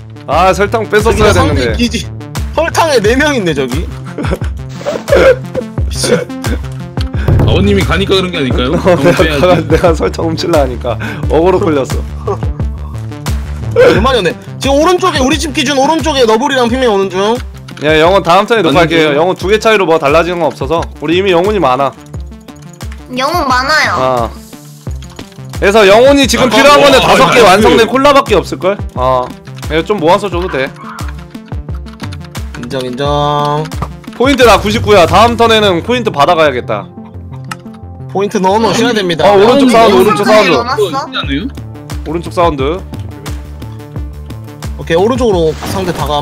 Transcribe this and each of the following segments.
아 설탕 뺐었어야 됐는데. 기지 설탕에 4명 있네 저기. 아버님이 가니까 그런 게 아닐까요? 내가 설탕 훔칠라 하니까 어그로 끌렸어. 얼마냐네. 지금 오른쪽에 우리 집 기준 오른쪽에 너블이랑 핑맨 오는 중. 야 영혼 다음 턴에 녹할게요. 영혼 2개 차이로 뭐 달라지는 건 없어서 우리 이미 영혼이 많아. 영혼 많아요. 아. 그래서 영혼이 지금 필요한 거는 5개 완성된 콜라밖에 없을걸? 이거 좀 모아서 줘도 돼. 인정. 포인트 나 99야. 다음 턴에는 포인트 받아가야겠다. 포인트 넣어놓으셔야 됩니다. 오른쪽 사운드, 오른쪽 사운드. 넣어놨어? 오른쪽 사운드. 오케이, 오른쪽으로 상대 다감.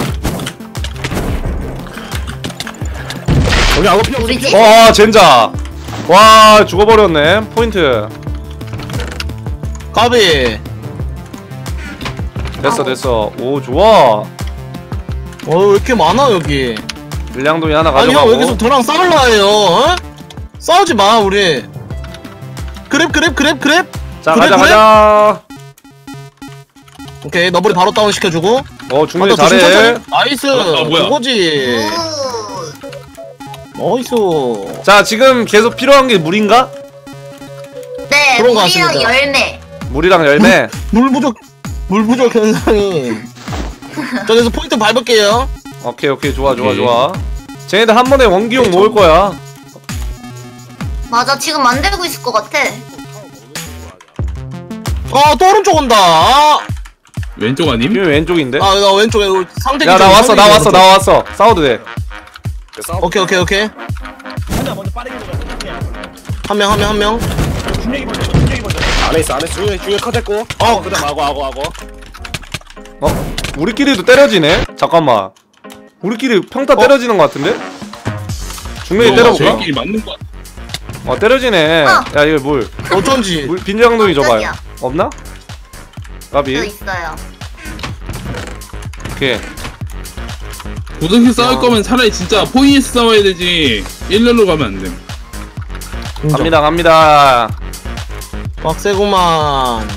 여기 아무 필요 없어. 우리 집? 젠자. 와 죽어버렸네. 포인트. 까비. 됐어. 오 좋아. 왜 이렇게 많아 여기. 일량동이 하나 아니 가져가고. 형 여기서 저랑 싸울라 해요. 어? 싸우지 마 우리. 그랩. 자 그래, 가자. 오케이 너블이 바로 다운 시켜주고. 중렬이 조심, 잘해. 천천히. 나이스. 뭐야? 그거지. 나이스. 자 지금 계속 필요한 게 물인가? 네, 그런 거 물이랑 같습니다. 열매. 물이랑 열매. 물 부족 현상이. 저기서 포인트 밟을게요. 오케이 좋아. 쟤네들 한 번에 원기용 모을 거야. 맞아, 지금 만들고 있을 것 같아. 또 오른쪽 온다. 왼쪽 아님? 이거 왼쪽인데? 나 왼쪽에 상대. 야 나 왔어. 싸워도 돼. 오케이. 한 명. 안에 있어. 중에 컷했고. 그다음 하고. 우리끼리도 때려지네? 잠깐만. 우리끼리 평타 때려지는 거 같은데? 중력이 때려볼까? 저희끼리 맞는 거 같아. 때려지네. 야 이거 물 어쩐지. 빈장동이 줘봐요. 깜짝이야. 없나? 저 까비. 있어요. 오케이. 고등식 싸울 거면 차라리 진짜 포인에서 싸워야 되지. 일렬로 가면 안 돼. 갑니다. 빡세구만.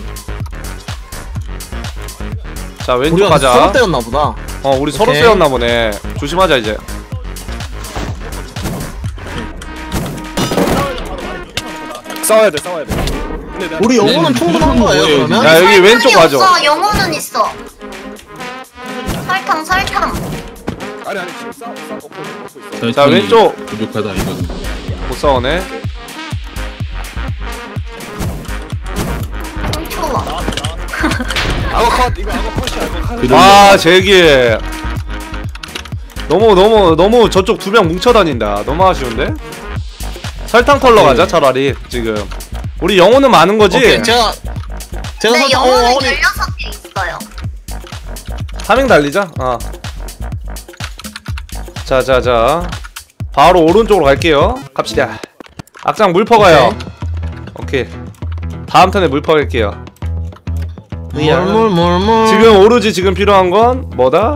자 왼쪽 우리가 가자. 서로 때였나 보다. 우리 서로 오케이. 세웠나 보네. 조심하자 이제. 싸워야 돼. 우리 영혼은 네, 충분한 무조건 거예요 뭐예요, 그러면? 야 여기 설탕이 왼쪽 가죠. 없어, 영혼은 있어. 설탕. 아니 지금 싸워. 저희 자, 팀이 왼쪽. 부족하다 이거는. 못 싸우네. 훔쳐와. 악어 컷. 이거 악어 컷이야. 아 제기. 너무 저쪽 2명 뭉쳐 다닌다. 너무 아쉬운데? 설탕 털러 가자 차라리 지금. 우리 영혼은 많은 거지? 오케이 제가 네, 설탕 영혼은 16개 있어요. 3행 달리자. 자. 바로 오른쪽으로 갈게요. 갑시다. 악장 물 퍼가요. 오케이. 다음 턴에 물 퍼갈게요. 물. 지금 오로지 지금 필요한 건 뭐다?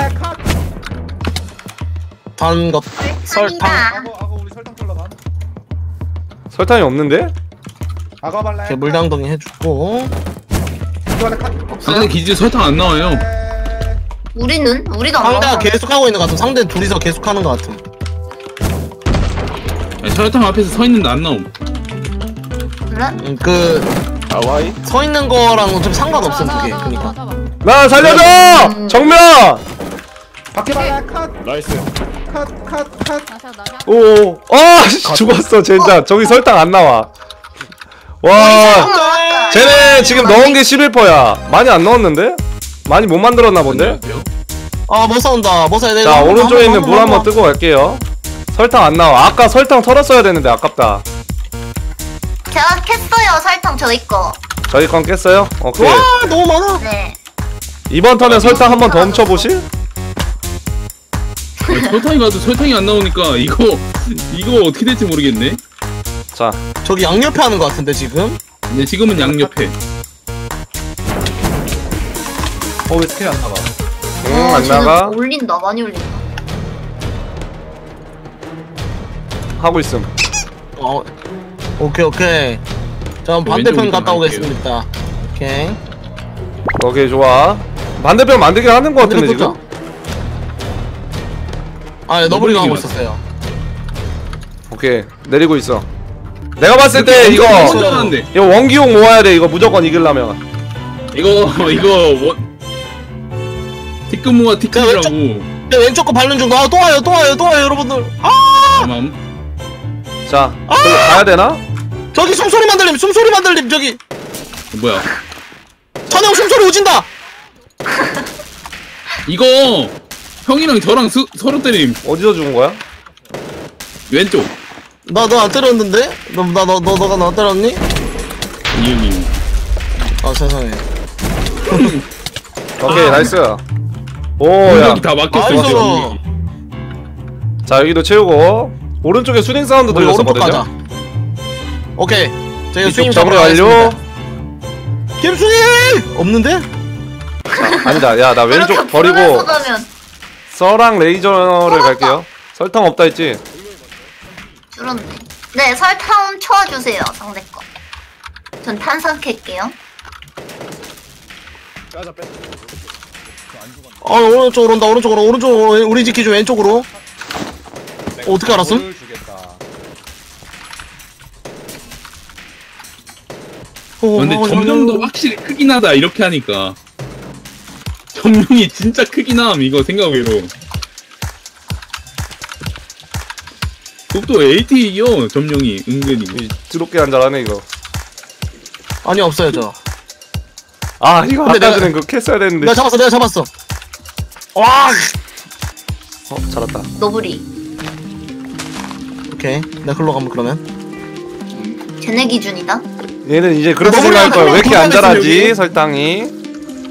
단 것. 설탕. 설탕이 없는데? 이렇게 물량동이 해주고. 상대 기지에 설탕 안 나와요. 우리가 안 상대가 먹어. 계속 하고 있는 것 같음. 상대 둘이서 계속 하는 것 같음. 아니, 설탕 앞에서 서 있는데 안 나옴. 그래? 아와이. 서 있는 거랑 어차피 상관없음 그게. 그니까. 나 살려줘! 정면! 나이스. 오. 죽었어 젠장. 저기 설탕 안 나와. 와. 쟤네 지금 넣은 게 11%야. 많이 안 넣었는데? 많이 못 만들었나 본데? 뭐 싸운다. 뭐 싸야 돼? 자 오른쪽에 있는 물 한번 뜨고 갈게요. 설탕 안 나와. 아까 설탕 털었어야 되는데 아깝다. 제가 캤어요, 설탕 저희 거. 저희 건 깼어요? 오케이. 와 너무 많아. 네. 이번 턴에 설탕 한번 더 훔쳐보실? 아니, 설탕이 가도 설탕이 안 나오니까 이거 어떻게 될지 모르겠네. 자 저기 양옆에 하는 것 같은데 지금? 근데 지금은 양옆에. 왜 스킬 안 나가? 안 쟤는 나가. 올린다, 많이 올린다. 하고 있음. 오케이. 자 반대편 왼쪽으로 갔다 갈게요. 오겠습니다. 오케이. 오케이 좋아. 반대편 만들긴 하는 거 같은데 지금. 아, 너브리가 하고 있었어요. 오케이 내리고 있어. 내가 봤을 때 이렇게 이거 엄청 혼자하는데. 이거 원기용 모아야 돼. 이거 무조건 이기려면. 이거 티끌모아 티끌이라고. 네, 왼쪽 거 밟는 중. 아, 또 와요, 여러분들. 아, 잠깐. 자 가야 되나? 저기 숨소리만 들림, 저기. 뭐야? 천영 숨소리 오진다. 이거 형이랑 저랑 서로 때림. 어디서 죽은 거야? 왼쪽. 너 안 때렸는데? 너가 나 때렸니? 이응이. 아, 세상에. 오케이 나이스. 오야. 여기 다 막혔어. 아이고. 이제. 자 여기도 채우고 오른쪽에 수링 사운드 우리 오른쪽 가자. 들렸었거든요. 오케이. 저희가 이쪽 스윙 잡으러 완료. 김수희! 없는데? 아니다. 야 나 왼쪽 그렇게 버리고 부르면서 가면 서랑 레이저를 설탕 갈게요. 설탕 없다 했지? 줄었네. 네, 설탕 쳐주세요, 상대 거. 전 탄산 캘게요. 오른쪽으로 온다. 오른쪽으로. 우리 집 기준 왼쪽으로. 어떻게 알았음? 근데 점령도 확실히 크긴 하다 이렇게 하니까. 점령이 진짜 크긴 함 이거 생각외로. 그것도 AT이요 점령이 은근히. 드럽게 안 잘하네 이거. 아니, 없어요, 저. 아 이거 근데 아까 내가- 전에 그거 캤어야 되는데. 내가 잡았어. 와! 잘했다. 너브리. 오케이. 내가 글로 가면 그러면. 쟤네 기준이다. 얘는 이제 그렇게 너무 생각할 거야. 왜 이렇게 안 불편했어, 잘하지 여기. 설탕이.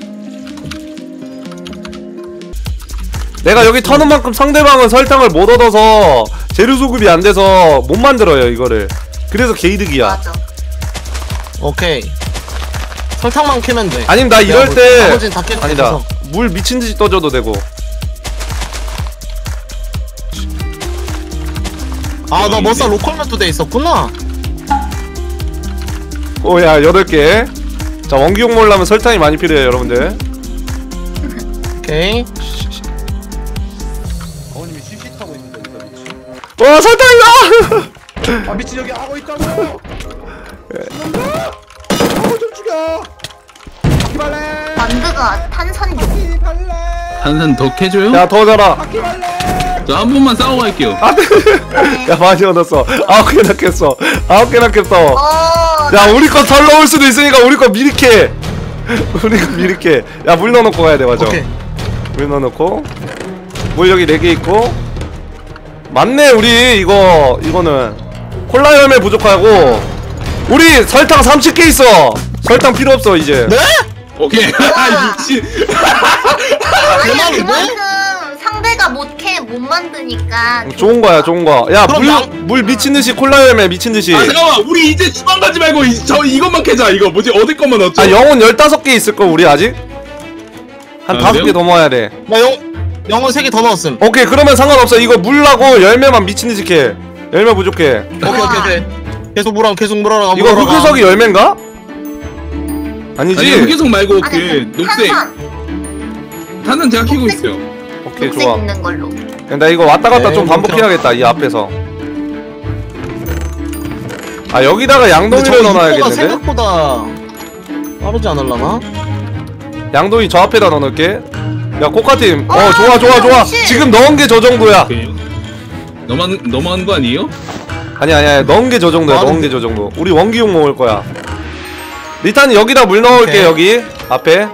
내가 여기 터는 만큼 상대방은 설탕을 못 얻어서 재료 수급이 안 돼서 못 만들어요 이거를. 그래서 개이득이야. 맞아. 오케이. 설탕만 캐면 돼. 아니면 나 이럴 뭐, 때 나머지는 다 깰 수 아니다. 있어서. 물 미친 듯이 떠줘도 되고. 아, 나 머싸 로컬맵도 돼 있었구나. 오야 8개. 자 원기용 몰라면 설탕이 많이 필요해요 여러분들. 오케이. 어머님이 CC 타고 있는데 여기다 미친. 와 설탕이다. 아 미친 여기 하고 있다고. 좀 죽여. 바퀴벌레. 만드가 탄산용. 바퀴벌레. 한산 더 캐줘요? 야 더 자라. 바퀴벌레. 저 한 번만 싸우고 갈게요. 야 많이 얻었어. 9개나 캤어. 9개나 캤어. 야 우리 거 덜 넣을 수도 있으니까 우리 거 미리 캐. 우리 거 미리 캐. 야 물 넣어놓고 가야 돼 맞아. 오케이. 물 넣어놓고 물 여기 4개 있고. 맞네 우리 이거는 콜라 열매 부족하고 우리 설탕 30개 있어. 설탕 필요 없어 이제. 네? 오케이. 아 미친. 아니야, 대박인데? 그만큼 상대가 못 만드니까. 좋은 거야 좋은 거. 야 그럼 물 미친 듯이 콜라 열매 미친 듯이. 아 잠깐만 우리 이제 주방 가지 말고 저 이것만 캐자. 이거 뭐지 얻을 것만 얻죠. 아 영혼 15개 있을걸 우리 아직? 한 아, 5개 그래요? 더 모아야 돼. 나 영어 3개 더 넣었음. 오케이 그러면 상관없어. 이거 물하고 열매만 미친듯이 캐. 열매 부족해. 오케이. 계속 물어. 이거 흑요석이 열매인가? 아니지? 아니 흑유석 말고 아니, 그 녹색 탄산. 탄산 제가 키고 있어요. 오케이 녹색 좋아. 있는 걸로. 야, 나 이거 왔다 갔다 네, 좀 반복해야겠다 이 앞에서. 아 여기다가 양동이를 넣어놔야겠는데? 생각보다 빠르지 않을라나? 양동이 저 앞에다 넣어놓을게. 야 코카팀 아, 좋아 그렇지. 지금 넣은 게 저 정도야. 오케이. 너무한 거 아니에요? 아니야 넣은 게 저 정도야. 많은데? 넣은 게 저 정도. 우리 원기용 먹을 거야. 리탄이 여기다 물 넣을게. 오케이. 여기 앞에.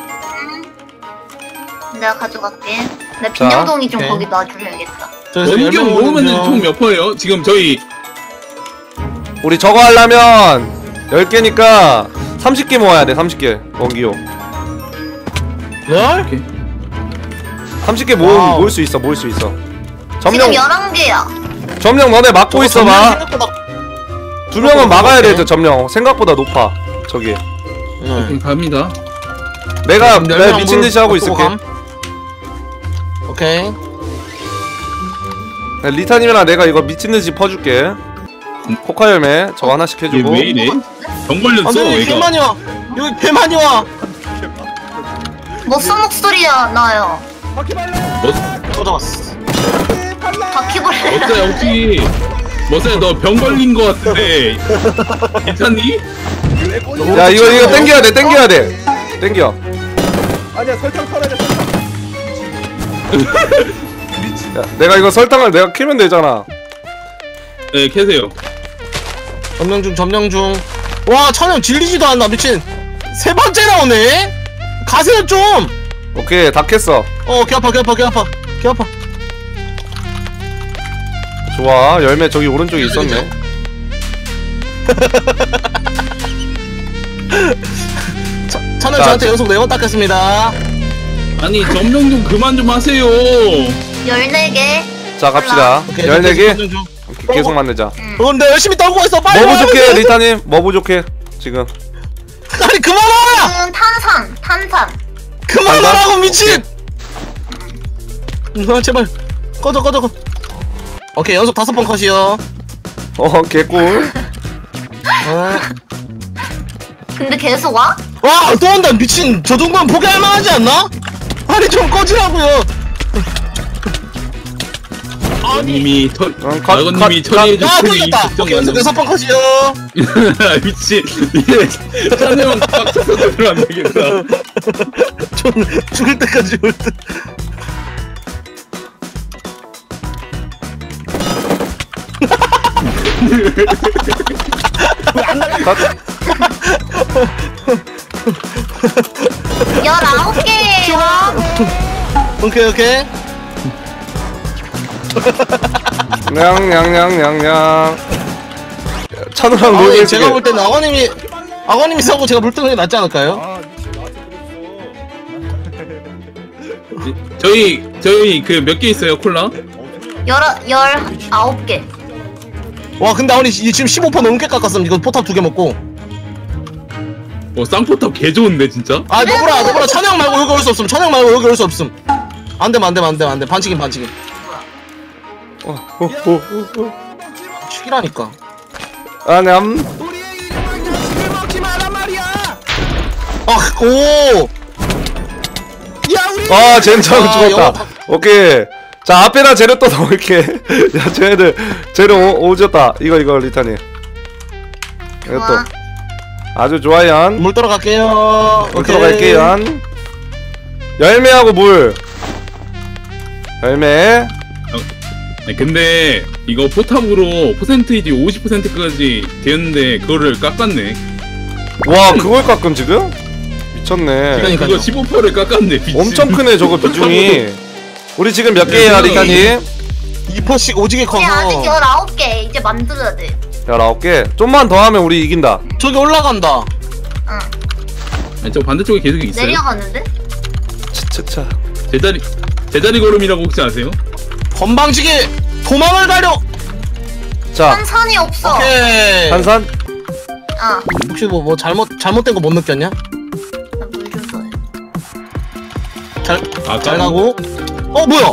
내가 가져갈게. 내 빈영동이 좀 오케이. 거기 놔줘야겠다. 원경 모으면 총 몇 퍼예요? 지금 저희 우리 저거 하려면 10개니까 30개 모아야 돼. 30개 원기용. 네? 30개 와우. 모을 수 있어. 지금 11개야. 점령 너네 막고 있어봐. 생각보다. 2명은 막아야 돼. 저 점령 생각보다 높아. 저기. 네. 갑니다. 내가 네, 내가 미친 듯이 하고 있을게. 오케이. 리타님이랑 내가 이거 미친 듯이 퍼줄게. 코카 열매 저거 하나씩 이게 해주고. 왜 이래? 정 걸렸어 아, 네, 개 얘가. 많이 와. 여기 개 많이 와. 머싸 목소리야 나요. 또 잡았어. 바퀴벌레. 머싸야 혹시 머싸야 너 병 걸린 거 같은데 괜찮니? 야 이거 땡겨야 돼 땡겨. 아니야 설탕 털어야 돼. 야, 내가 이거 설탕을 내가 키면 되잖아. 네 캐세요. 점령 중. 와, 찬영 질리지도 않나, 미친. 세 번째 나오네? 가세요, 좀! 오케이 다 캤어. 개 아파. 좋아 열매 저기 오른쪽에 있었네. 찬영 자, 저한테 연속 4번 닦겠습니다. 아니 점령 좀 그만 좀 하세요. 14개. 자 갑시다. 오케이, 14개 점령 중. 계속 만들자. 내 열심히 떨고 있어, 빨리! 뭐 와요, 부족해 빨리! 리타님 뭐 부족해 지금. 아니, 그만와! 탄산. 그만하라고, 미친! 제발. 꺼져. 오케이, 연속 5번 컷이요. 개꿀. 근데 계속 와? 와, 또 온다, 미친. 저 정도면 포기할 만하지 않나? 아니, 좀 꺼지라고요. 아님이 컷, 아버님이 컷, 처리해준 아, 콜이 또 오케이, 연속 6번 컷이요. 미친 이게 찬영 빡쳐서 들으면 안 되겠다. 좀 죽을 때까지 올 듯. 컷. 19개예요. 오케이. 냥냥냥냥냥. 찬우랑 놀고 있지. 제가 볼 때는 아버님이 싸고 제가 물 뜨는 게 낫지 않을까요? 저희 그 몇 개 있어요 콜라? 19개. 와, 근데 아버님 지금 15% 넘게 깎았음. 이거 포탑 2개 먹고. 쌍포탑 개 좋은데 진짜? 아, 너보라 찬영 말고 여기 올 수 없음. 안 되면 반칙임. 죽이라니까. 아냠. 오! 아 젠장 아, 죽었다. 영어 오케이. 자 앞에다 재료 또 넣을게. 야 쟤네들 재료 오졌다. 이거 리타님. 이거 또 좋아. 아주 좋아요. 물 들어갈게요. 물 들어갈게요. 열매하고 물. 열매. 아니, 근데 이거 포탑으로 퍼센테이지 50%까지 되었는데 그거를 깎았네. 와 그걸 깎음 지금? 미쳤네. 그러니까요. 그거 15%를 깎았네. 미친. 엄청 크네 저거 비중이. 우리 지금 몇 개야 리타님? 2%씩 오지게 커서. 근데 아직 19개. 이제 만들어야 돼. 19개. 좀만 더 하면 우리 이긴다. 저기 올라간다. 응. 아니, 저 반대쪽에 계속 있어요. 내려가는데? 차차차. 제자리 걸음이라고 혹시 아세요? 건방지게 도망을 가려. 자 탄산이 없어. 오케이. 한산. 혹시 뭐 잘못된 거 못 느꼈냐? 나물 줘서 해. 잘 가고. 뭐야?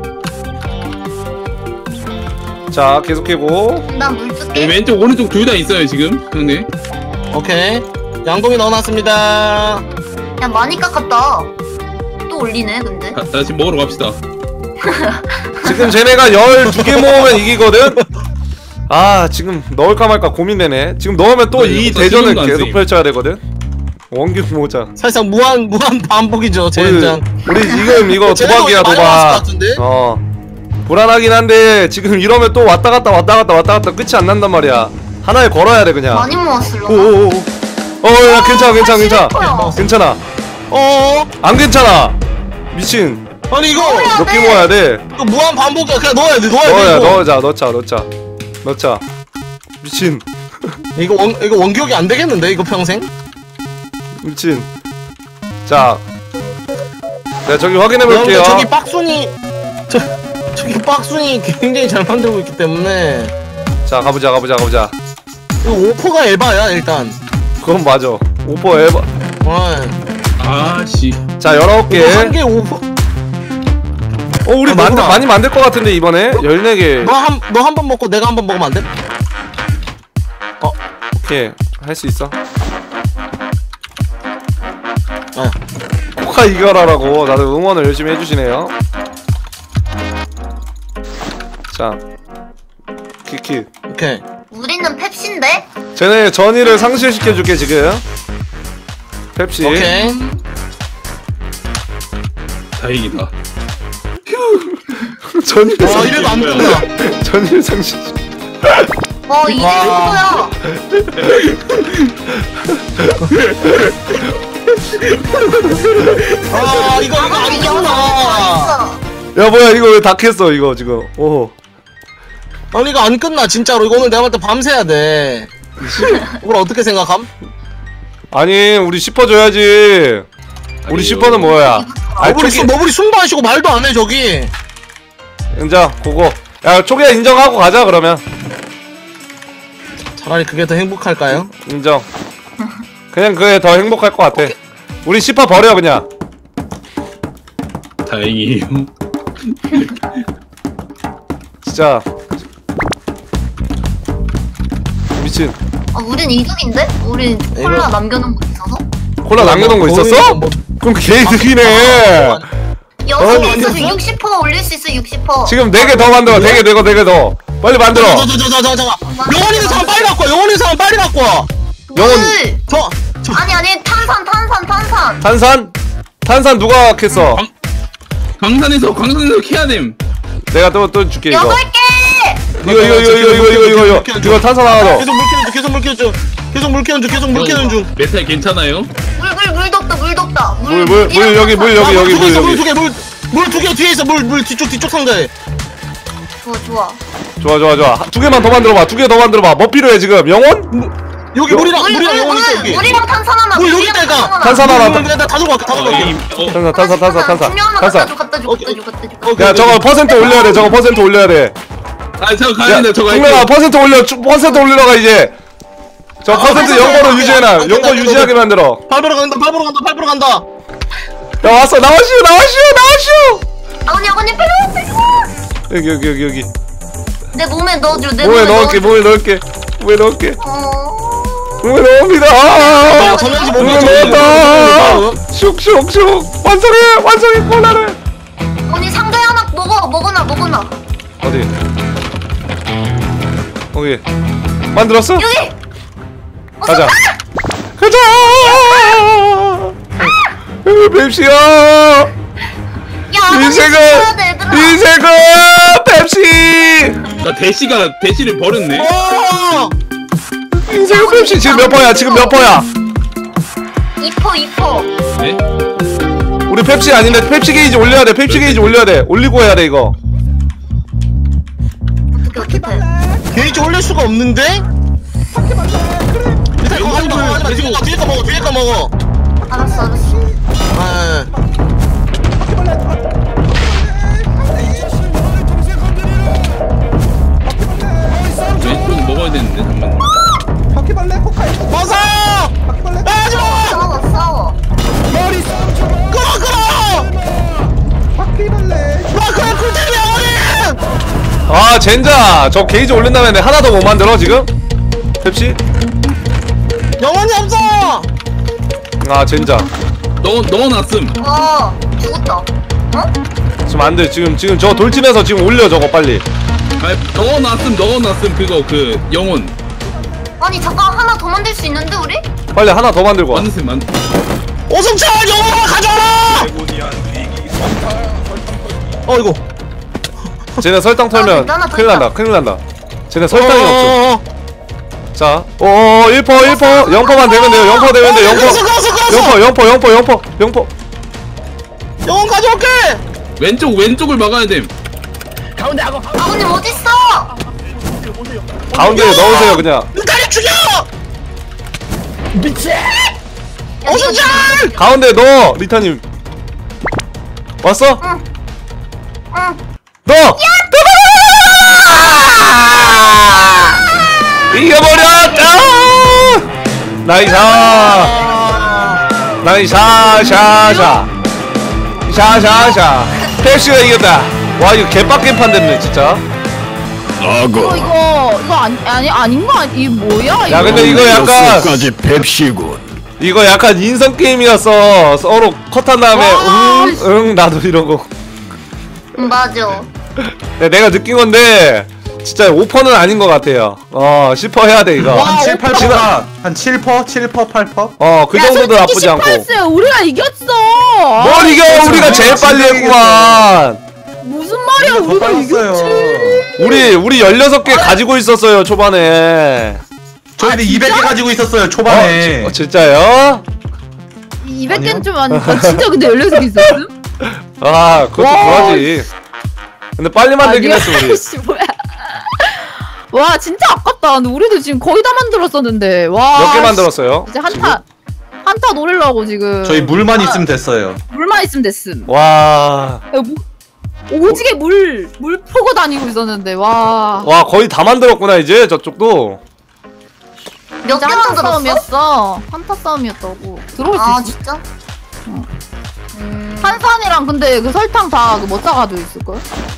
자 계속 해고. 난물 네, 줄게. 왼쪽 오른쪽 둘 다 있어요 지금 형님. 오케이. 양동이 넣어놨습니다. 야 많이 깎았다. 또 올리네 근데. 다시 먹으러 갑시다. 지금 쟤네가 12개 모으면 이기거든? 아 지금 넣을까 말까 고민되네. 지금 넣으면 또 이 이거 대전을 신경도 안 계속 쓰임. 펼쳐야 되거든? 원균 모자. 사실상 무한 반복이죠, 젠장. 우리 지금 이거 도박이야 많이 나왔을 것 도박. 같은데? 불안하긴 한데 지금 이러면 또 왔다 갔다 끝이 안 난단 말이야. 하나에 걸어야 돼 그냥. 많이 모았을라. 오오오. 야 괜찮아. 거야. 괜찮아. 안 괜찮아. 미친. 아니 이거 몇 개 모아야 돼? 이거 무한 반복이야. 그냥 넣어야 돼 이거. 넣자. 미친. 이거 원격이 안 되겠는데 이거 평생? 미친. 자, 네 저기 확인해 볼게요. 여러분들 저기 저기 빡순이 굉장히 잘 만들고 있기 때문에 자 가보자. 이거 오퍼가 에바야 일단. 그건 맞아. 오퍼 에바. 아씨. 자 19개. 한개 오퍼. 우리 너구나. 많이 만들 것 같은데 이번에 14개. 너 한 번 먹고 내가 한 번 먹으면 안 돼? 오케이 할 수 있어. 아. 이겨라라고 다들 응원을 열심히 해주시네요. 자, 키키. 오케이. 우리는 펩시인데? 쟤네 전의를 상실시켜줄게 지금. 펩시. 오케이. 다행이다. 전의를 와 이래도 안 끝나. 전의를 상실. 이게 와. 뭐야? 아 이거 안 끝나. 야 뭐야 이거 왜 다 캤어 이거 지금. 오호. 아니 이거 안 끝나 진짜로. 이거 오늘 내가 볼 때 밤새야 돼. 이걸 어떻게 생각함? 아니 우리 씹어줘야지. 우리 씹어는 뭐야? 너블이 숨도 말도 안 해 저기. 인정 고고. 야 초기야 인정하고 가자 그러면. 차라리 그게 더 행복할까요? 인정. 그냥 그게 더 행복할 것 같아. 우리 씹어 버려 그냥. 다행이에요. 진짜 미친. 우린 이득인데? 우린 콜라 남겨놓은 거 있어서? 콜라 남겨놓은 거 있었어? 그럼 개이득이네. 여섯 개 있어서 60% 올릴 수 있어 60%. 지금 4개 더 만들어. 4개 더. 빨리 만들어. 잠깐. 영원 있는 사람 빨리 갖고 와. 영원 있는 사람 빨리 갖고 와. 영혼. 저 아니 탄산. 탄산 누가 캤어? 광산에서 캐야 됨. 내가 또 줄게 이거. 8개! 이거 탄산 하나 더. 계속 물 키우는 중. 메탈 괜찮아요? 물 덥다. 물 여기 물 여기. 물 두 개 뒤에 있어. 물 뒤쪽 상자에. 좋아. 좋아. 2개만 더 만들어봐. 2개 더 만들어봐. 뭐 필요해 지금? 영혼? 여기 물이랑 영원 있어 여기. 물이랑 탄산 하나. 물 여기 있다니까. 탄산 하나. 다 들고 갈게. 탄산. 갖다 줘. 야 저거 퍼센트 올려야 돼. 퍼센트 올려야 돼. 저 가야 돼. 저 가야 승민아 돼. 퍼센트 올리러가 이제. 저 퍼센트 0%로 유지해놔. 0% 유지하게 만들어. 밟으러 간다. 야 왔어. 나와슈. 아버님 빨리. 여기. 내 몸에 넣어줘. 몸에 넣을게. 몸에 넣습니다. 전현지 몸에 몸에 넣었다. 슉. 완성해 콜라를. 언니 상자에 하나 먹어놔. 어디? 거기. 만들었어? 여기. 가자. 펩시야. 인생은 펩시. 대시를 버렸네. 인생은 펩시. 지금 몇 퍼야? 2%. 네? 우리 펩시 아닌데 펩시 게이지 올려야 돼. 올리고 해야 돼 이거. 어떻게 해? 게이지 올릴 수가 없는데? 일단 그거 하지마. 뒤에 거 먹어. 알았어. 아. 왼쪽 먹어야 되는데 잠깐만. 벗어! 하지마! 싸워. 끌어! 그래 꿀템이야 어리! 아 젠자. 저 게이지 올린 다음에 하나 더 못 만들어 지금? 펩시? 영혼이 없어! 아 젠자. 넣어놨음. 죽었다. 지금 안 돼. 지금 저 돌진해서 지금 올려 저거 빨리. 넣어놨음 그거 영혼. 아니 잠깐 하나 더 만들 수 있는데 우리? 빨리 하나 더 만들고 와. 오승철 영혼 하나 가져와라! 이거. 쟤네 설탕 털면 큰일 난다. 쟤네 설탕이 없어. 자, 1%. 0%만 되면 돼요. 0% 되면 돼. 0%. 영혼 가져올게! 왼쪽을 막아야 됨. 아버님 어딨어? 가운데에 넣으세요 그냥. 빨리 죽여! 오승철! 가운데에 넣어. 리타님 왔어? 응. 넣어. 이겨버렸다. 샤샤샤. 펩시가 이겼다. 와 이거 개빡겜판 됐네 진짜. 이거 아닌 거 아니? 이 뭐야? 야 근데 이거 약간 까지 펩시군. 이거 약간 인성 게임이었어. 서로 컷한 다음에 응 나도 이러고. 맞아. 네, 내가 느낀 건데 진짜 5%는 아닌 것 같아요. 10% 해야 돼 이거. 한 7, 8%? 한 7%? 7%? 8%? 그 정도도 나쁘지 않고. 실패했어요. 우리가 이겼어. 뭘 이겨? 우리가 제일 빨리 했구만. 무슨 말이야? 우리가 이겼지. 우리 16개 가지고 있었어요 초반에. 저희도 200개 가지고 있었어요 초반에. 진짜요? 200개는 좀 아니. 진짜 근데 16개 있었음? 그것도 그러지. 근데 빨리 만들긴 했어 우리. 씨, 뭐야? 와 진짜 아깝다. 근데 우리도 지금 거의 다 만들었었는데. 와. 몇 개 만들었어요? 이제 한타 노리려고 지금. 저희 물만 있으면 됐어요. 물만 있으면 됐음. 와. 야, 오지게 물 퍼고 다니고 있었는데 와. 와 거의 다 만들었구나 이제 저쪽도. 몇 진짜 개 한타 만들었어? 싸움이었어. 한타 싸움이었다고. 들어올 수 아 있어. 진짜? 탄산이랑 근데 그 설탕 다못 사가지고 있을걸?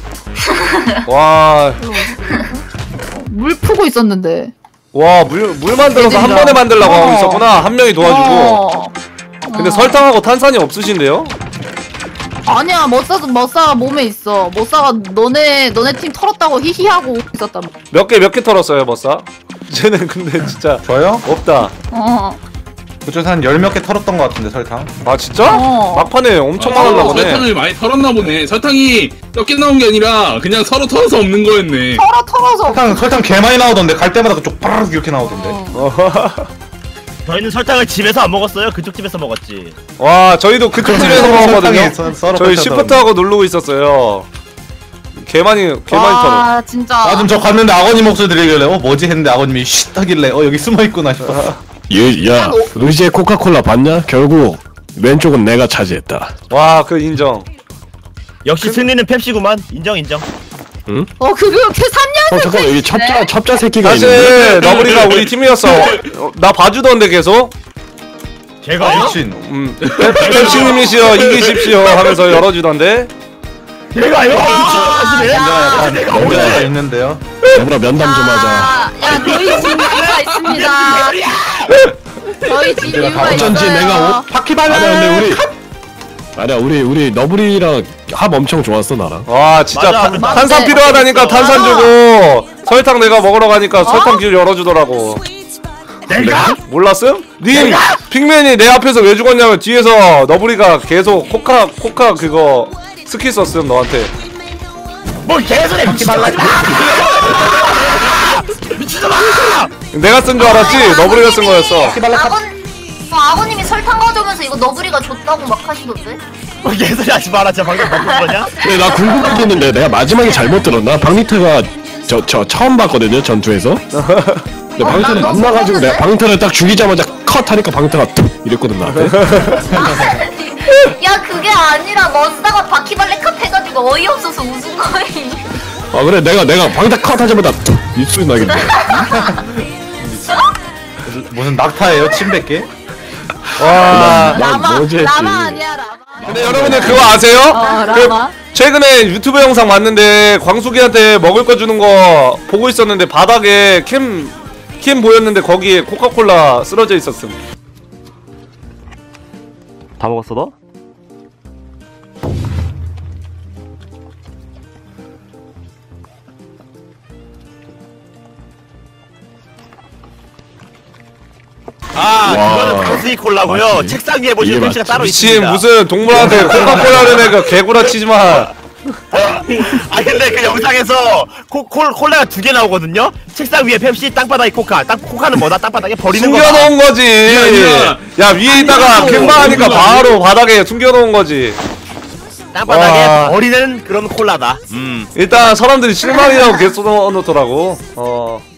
와. 물 푸고 있었는데. 와, 물 만들어서 한 번에 만들려고 하고 있었구나. 한 명이 도와주고. 근데 설탕하고 탄산이 없으신데요? 아니야, 머싸 몸에 있어. 머싸가 너네 팀 털었다고 히히하고 있었단 말이야. 몇 개 털었어요, 머싸? 쟤는 근데 진짜 저요? 없다. 그쪽에서 한 10몇 개 털었던 것 같은데 설탕. 아, 진짜? 막판에 엄청 많았나 보네. 설탕을 많이 털었나 보네. 설탕이 적게 나온 게 아니라 그냥 서로 털어서 없는 거였네. 털어서. 설탕 개 많이 나오던데 갈 때마다 그쪽 빠르르 이렇게 나오던데. 저희는 설탕을 집에서 안 먹었어요. 그쪽 집에서 먹었지. 와, 저희도 그쪽 집에서 먹었거든요. 썰어 저희 뺏어서. 시프트하고 누르고 있었어요. 개 많이 털어. 와, 진짜. 좀 저 갔는데 아버님 목소리 들리길래 뭐지 했는데 아버님이 쉿 하길래 여기 숨어있구나 싶었어. 야, 루시의 코카콜라 봤냐? 결국 왼쪽은 내가 차지했다. 와, 그 인정. 역시 승리는 펩시구만. 인정. 그게 3년째. 잠깐만, 여기 첩자 새끼가 있는데. 사실 너구리가 우리 팀이었어. 나 봐주던데 계속. 제가요? 미친. 펩시님이시여 이기십시오 하면서 열어주던데. 제가요? 뭔가 있는데요. 너보라 면담 좀 하자. 야, 저희 진 이유가 있습니다. 저희 진 이유가 있어요. 어쩐지 내가 바퀴벌레. 아니야, 우리 너브리랑 합 엄청 좋았어, 나랑. 와 진짜 맞아. 탄산 필요하다니까 탄산 주고 설탕 내가 먹으러 가니까 설탕 길 열어주더라고. 내가? 몰랐음? 님 핑맨이 내 앞에서 왜 죽었냐면 뒤에서 너브리가 계속 코카 그거 스킬 썼음 너한테. 뭐 개소리 바퀴벌레. 미친놈아! 내가 쓴 줄 알았지? 너브리가 쓴 거였어. 아버님이 설탕 가져오면서 이거 너구리가 줬다고 막 하시던데? 뭐 개소리 하지 마라. 진짜 방금 먹은 거냐? 근데 나 궁금한 게 있는데 내가 마지막에 잘못 들었나? 박리트가 저 처음 봤거든요, 전투에서. 근데 방리트를 난 만나가지고 너무 내가 방리트를 딱 죽이자마자 컷 하니까 방리트가 툭 이랬거든, 나한테. 야 그게 아니라 머싸가 바퀴벌레 컷 해가지고 어이없어서 웃은 거임. 아, 그래, 내가 방리트 컷 하자마자 툭! 이 소리 나겠네. 무슨 낙타예요? 침 뱉게? 와. 뭐지 했지. 라마 아니야, 라마. 근데 여러분들 그거 아세요? 라마. 최근에 유튜브 영상 봤는데 광숙이한테 먹을 거 주는 거 보고 있었는데 바닥에 캠 보였는데 거기에 코카콜라 쓰러져 있었음. 다 먹었어 너? 그거는 코스이 콜라고요. 맞지. 책상 위에 보시면 이게 펩시가 따로 미친 있습니다. 무슨 동물한테 코카콜라를 내가 개구라 치지마. 아 근데 그 영상에서 콜라가 2개 나오거든요. 책상 위에 펩시, 땅바닥에 코카. 코카는 뭐다? 땅바닥에 버리는 거다. 숨겨놓은 거지. 아니야. 야 위에 있다가 캠방하니까 바로 바닥에 숨겨놓은 거지. 땅바닥에 와. 버리는 그런 콜라다. 일단 사람들이 실망이라고 계속 넣어놓더라고.